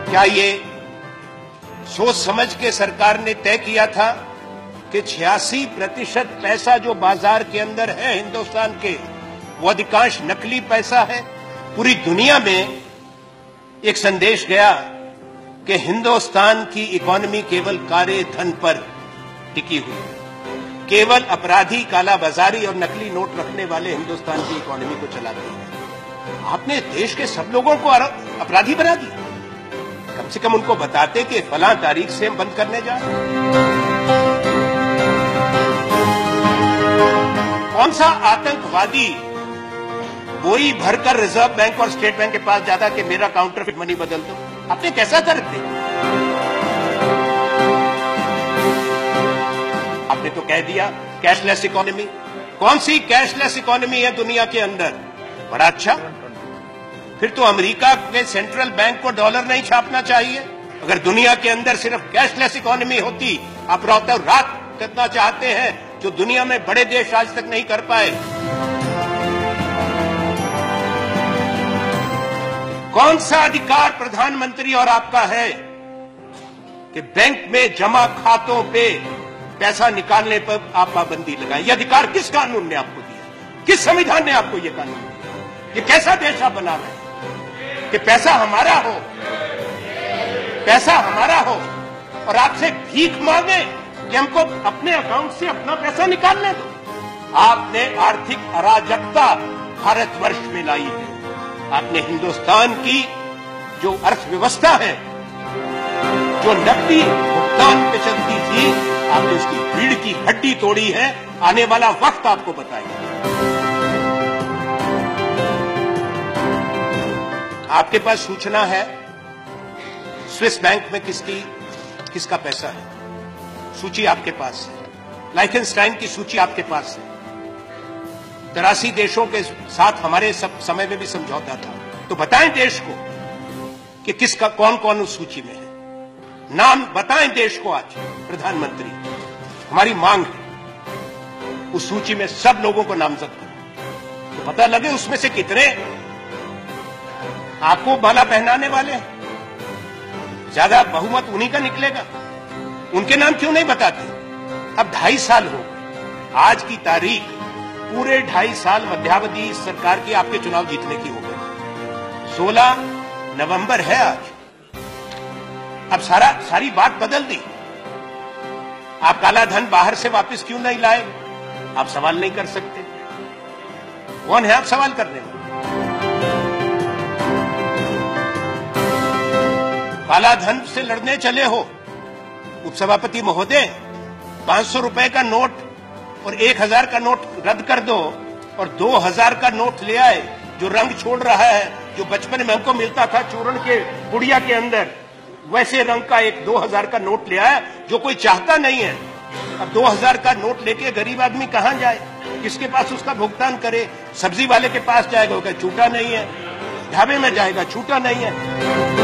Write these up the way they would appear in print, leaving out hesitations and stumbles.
क्या ये सोच समझ के सरकार ने तय किया था कि 86% पैसा जो बाजार के अंदर है हिंदुस्तान के, वो अधिकांश नकली पैसा है? पूरी दुनिया में एक संदेश गया कि हिंदुस्तान की इकोनॉमी केवल काले धन पर टिकी हुई है, केवल अपराधी, कालाबाजारी और नकली नोट रखने वाले हिंदुस्तान की इकोनॉमी को चलाते हैं। आपने देश के सब लोगों को अपराधी बना दिया। कम से कम उनको बताते कि फलां तारीख से हम बंद करने जा रहे हैं। कौन सा आतंकवादी बोरी भरकर रिजर्व बैंक और स्टेट बैंक के पास जाता कि मेरा काउंटरफिट मनी बदल दो? आपने कैसा कर दिया? आपने तो कह दिया कैशलेस इकोनॉमी। कौन सी कैशलेस इकोनॉमी है दुनिया के अंदर? बड़ा अच्छा, फिर तो अमेरिका के सेंट्रल बैंक को डॉलर नहीं छापना चाहिए। अगर दुनिया के अंदर सिर्फ कैशलेस इकोनॉमी होती, आप रातों रात करना चाहते हैं जो दुनिया में बड़े देश आज तक नहीं कर पाए। कौन सा अधिकार प्रधानमंत्री और आपका है कि बैंक में जमा खातों पे पैसा निकालने पर आप पाबंदी लगाएं? यह अधिकार किस कानून ने आपको दिया? किस संविधान ने आपको यह कानून दिया? ये कैसा देश आप बना रहे हैं कि पैसा हमारा हो, पैसा हमारा हो और आपसे भीख मांगे कि हमको अपने अकाउंट से अपना पैसा निकालने दो? आपने आर्थिक अराजकता भारतवर्ष में लाई है। आपने हिंदुस्तान की जो अर्थव्यवस्था है, जो नकदी भुगतान पे चलती थी, आपने उसकी रीढ़ की हड्डी तोड़ी है। आने वाला वक्त आपको बताएगा। आपके पास सूचना है स्विस बैंक में किसका पैसा है? सूची आपके पास है। लाइखनस्टाइन की सूची आपके पास है। 83 देशों के साथ हमारे सब समय में भी समझौता था। तो बताएं देश को कि किसका कौन कौन उस सूची में है। नाम बताएं देश को आज प्रधानमंत्री। हमारी मांग है उस सूची में सब लोगों को नामजद करें तो पता लगे उसमें से कितने आपको माला पहनाने वाले हैं। ज्यादा बहुमत उन्हीं का निकलेगा। उनके नाम क्यों नहीं बताते? अब 2.5 साल हो गए, आज की तारीख पूरे 2.5 साल मध्यावधि सरकार की आपके चुनाव जीतने की हो गई। 16 नवंबर है आज। अब सारी बात बदल दी। आप काला धन बाहर से वापस क्यों नहीं लाए? आप सवाल नहीं कर सकते। कौन है आप सवाल करने में? काला धन से लड़ने चले हो उपसभापति महोदय। 500 रुपए का नोट और 1000 का नोट रद्द कर दो और 2000 का नोट ले आए जो रंग छोड़ रहा है, जो बचपन में हमको मिलता था चूर्ण के गुड़िया के अंदर, वैसे रंग का एक 2000 का नोट ले आया जो कोई चाहता नहीं है। अब 2000 का नोट लेके गरीब आदमी कहां जाए? किसके पास उसका भुगतान करे? सब्जी वाले के पास जाएगा, वो कहे छूटा नहीं है। ढाबे में जाएगा, छूटा नहीं है।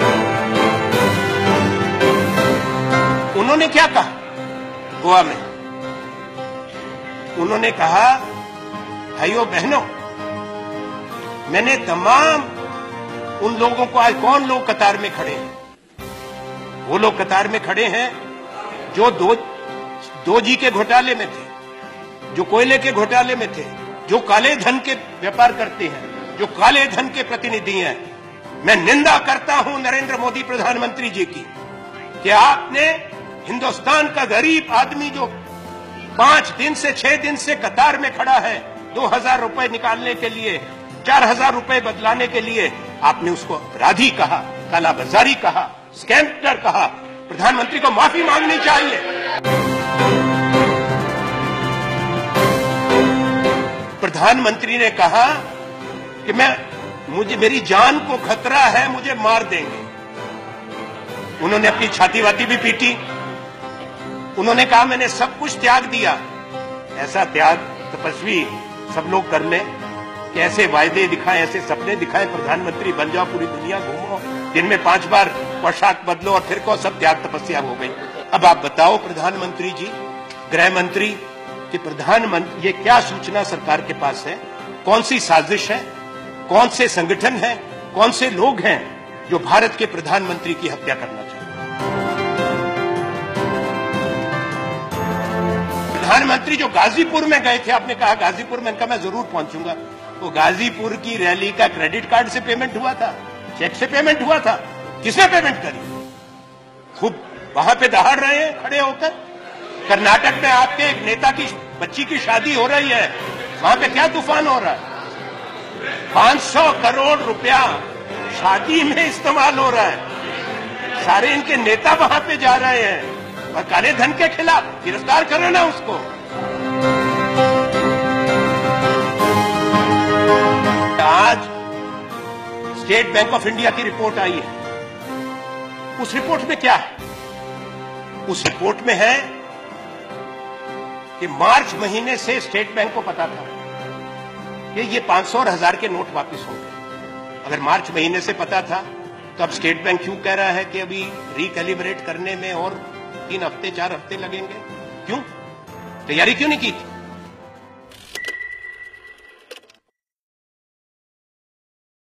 उन्होंने क्या कहा गोवा में? उन्होंने कहा भाइयों बहनों, मैंने तमाम उन लोगों को, आज कौन लोग कतार में खड़े हैं? वो लोग कतार में खड़े हैं जो 2G के घोटाले में थे, जो कोयले के घोटाले में थे, जो काले धन के व्यापार करते हैं, जो काले धन के प्रतिनिधि हैं। मैं निंदा करता हूं नरेंद्र मोदी प्रधानमंत्री जी की कि आपने हिंदुस्तान का गरीब आदमी जो 5 दिन से 6 दिन से कतार में खड़ा है 2000 रुपए निकालने के लिए, 4000 रुपए बदलाने के लिए, आपने उसको अपराधी कहा, कालाबाजारी कहा, स्कैमर कहा। प्रधानमंत्री को माफी मांगनी चाहिए। प्रधानमंत्री ने कहा कि मेरी जान को खतरा है, मुझे मार देंगे। उन्होंने अपनी छाती वाती भी पीटी। उन्होंने कहा मैंने सब कुछ त्याग दिया। ऐसा त्याग तपस्वी सब लोग कर लें कि ऐसे वायदे दिखाएं, ऐसे सपने दिखाएं, प्रधानमंत्री बन जाओ, पूरी दुनिया घूमो, दिन में 5 बार पोशाक बदलो और फिर को सब त्याग तपस्या हो गई। अब आप बताओ प्रधानमंत्री जी, गृह मंत्री कि प्रधानमंत्री ये क्या सूचना सरकार के पास है? कौन सी साजिश है? कौन से संगठन है? कौन से लोग हैं जो भारत के प्रधानमंत्री की हत्या करना चाहता है। प्रधानमंत्री जो गाजीपुर में गए थे, आपने कहा गाजीपुर में, इनका मैं जरूर पहुंचूंगा। तो गाजीपुर की रैली का क्रेडिट कार्ड से पेमेंट हुआ था, चेक से पेमेंट हुआ था? किसने पेमेंट करी? खूब वहां पे दहाड़ रहे हैं खड़े होकर। कर्नाटक में आपके एक नेता की बच्ची की शादी हो रही है, वहां पे क्या तूफान हो रहा है? 500 करोड़ रुपया शादी में इस्तेमाल हो रहा है। सारे इनके नेता वहां पे जा रहे हैं और काले धन के खिलाफ गिरफ्तार करो ना उसको। आज स्टेट बैंक ऑफ इंडिया की रिपोर्ट आई है। उस रिपोर्ट में क्या है? उस रिपोर्ट में है कि मार्च महीने से स्टेट बैंक को पता था कि ये 500 और 1000 के नोट वापस होंगे। अगर मार्च महीने से पता था तो अब स्टेट बैंक क्यों कह रहा है कि अभी रिकैलिब्रेट करने में और 3 हफ्ते 4 हफ्ते लगेंगे? क्यों? तैयारी क्यों नहीं की थी?